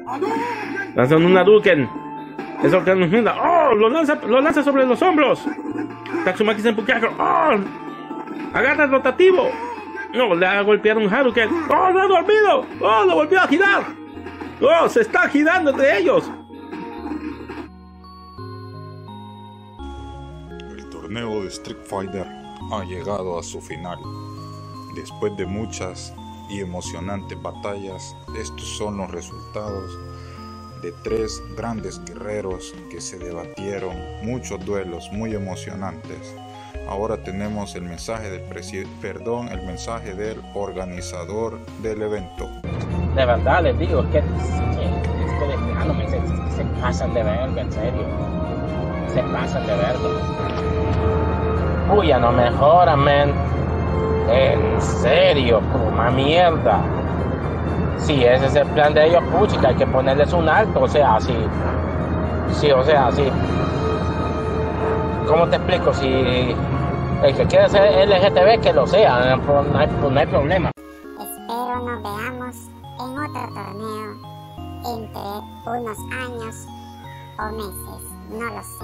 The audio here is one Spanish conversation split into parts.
Lanzan un Hadouken. Eso que nos manda. ¡Oh! Lo lanza sobre los hombros. Tatsumaki Senpuku. ¡Oh! Agarra el rotativo. No, le ha golpeado un Hadouken. ¡Oh! ¡Lo ha dormido! ¡Oh! ¡Lo volvió a girar! ¡Oh! ¡Se está girando entre ellos! El torneo de Street Fighter ha llegado a su final. Después de muchas y emocionantes batallas, estos son los resultados de 3 grandes guerreros que se debatieron, muchos duelos muy emocionantes. Ahora tenemos el mensaje del el mensaje del organizador del evento. De verdad les digo, es que de plano se pasan de verga, en serio. Se pasan de verga. Uy, ya no mejoran, men. En serio, puma mierda. Si ese es el plan de ellos, puchica, hay que ponerles un alto, o sea, así. Sí, o sea, así. ¿Cómo te explico? Si el que quiere ser LGTB, que lo sea, no hay problema. Espero nos veamos en otro torneo entre unos años o meses, no lo sé.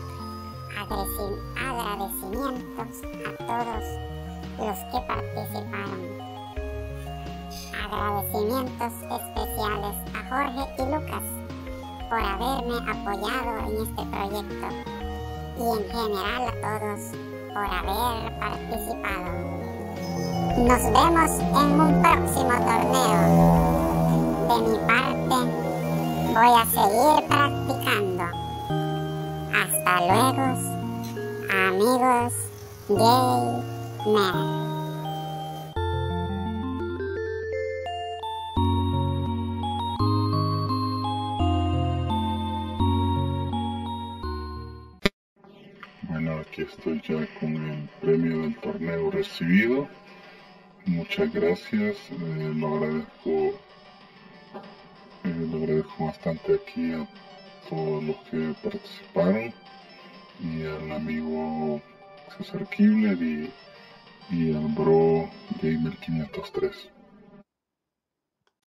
Agradecimientos a todos los que participaron. Agradecimientos especiales a Jorge y Lucas por haberme apoyado en este proyecto y en general a todos por haber participado. Nos vemos en un próximo torneo. De mi parte, voy a seguir practicando. Hasta luego, amigos gamer. Bueno, aquí estoy ya con el premio del torneo recibido. Muchas gracias, lo agradezco bastante aquí a todos los que participaron y al amigo César Kibler y al bro Gamer 503.